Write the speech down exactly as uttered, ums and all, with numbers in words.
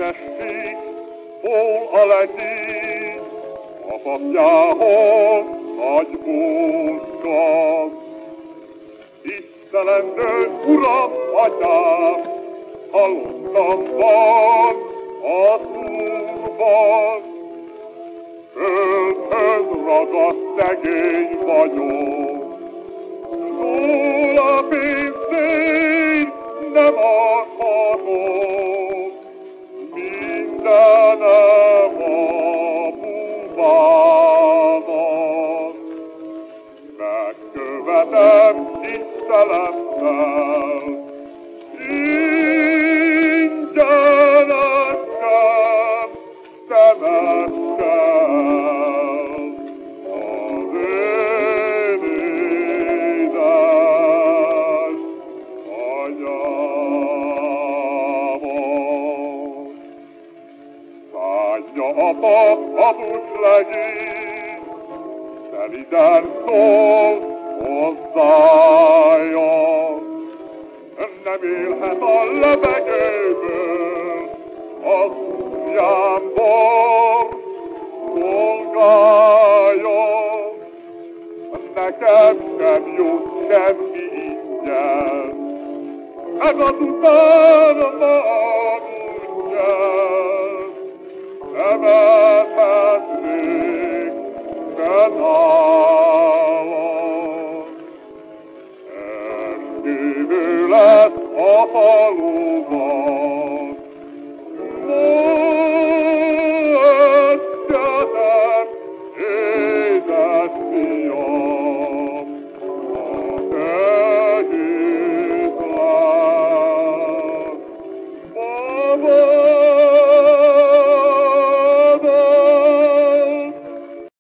Dicsértessék, szól a legény, a papjához nagy búcskat. Istenendő Uram, Atyám, hallottam van a Úrban, földhöz ragadt szegény vagyok. Szól a á bé cé, nem akarok, mindenem a búvának. Megkövetem tisztelettel, ingyenesen temessel az én édes anyámat. Szánja apa a busz legény, szeliden szól hozzája. Nem élhet a levegőből, az ujjámból szolgálja. Nekem sem jut semmi ingyen, ez azután van ingyen. Nem elhetnék fennállva, esküvő lesz a faluban. Mondjatok, édes fiam, a te hitlán. Baba,